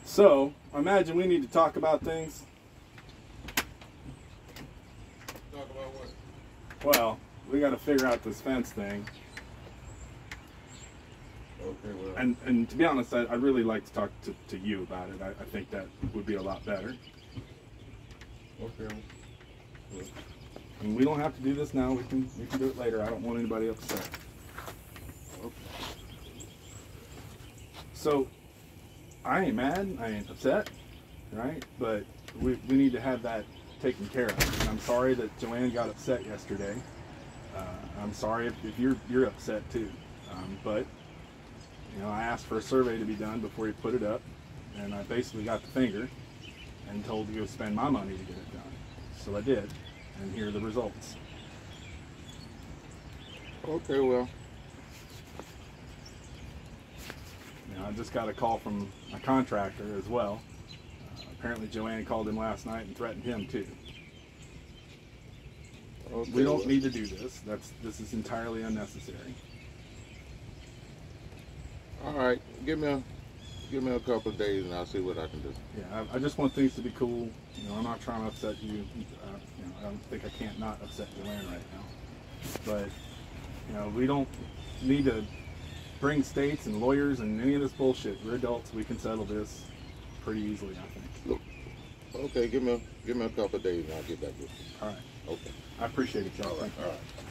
So, I imagine we need to talk about things. Talk about what? Well, we got to figure out this fence thing. Okay, well. And to be honest, I'd really like to talk to you about it. I think that would be a lot better. Okay. Well, And we don't have to do this now. We can do it later. I don't want anybody upset. okay. So, I ain't mad. I ain't upset, right? But we need to have that taken care of. And I'm sorry that Joanne got upset yesterday. I'm sorry if you're upset too. But you know, I asked for a survey to be done before you put it up, and I basically got the finger and told to go spend my money to get it done. So I did, and here are the results. Okay, well. You know, I just got a call from a contractor as well. Apparently Joanne called him last night and threatened him too. Okay, We don't well. need to do this. This is entirely unnecessary. All right, give me a couple of days and I'll see what I can do. Yeah, I just want things to be cool. You know, I'm not trying to upset you. You know, I don't think I can't not upset Joanne right now. But you know, we don't need to bring states and lawyers and any of this bullshit. We're adults. We can settle this pretty easily, I think. Look, okay, give me a couple of days and I'll get back with you. All right. Okay. I appreciate it, y'all. All right. Thank you. All right.